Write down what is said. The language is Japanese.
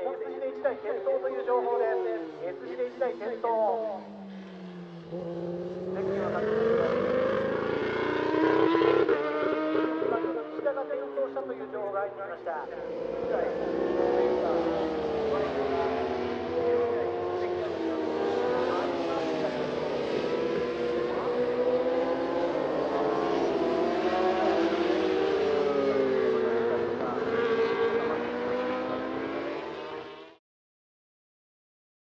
本筋で1台転倒という情報です。筋で1台転倒。ゼッケンは確認中です。岸田が転倒したという情報が入ってきました。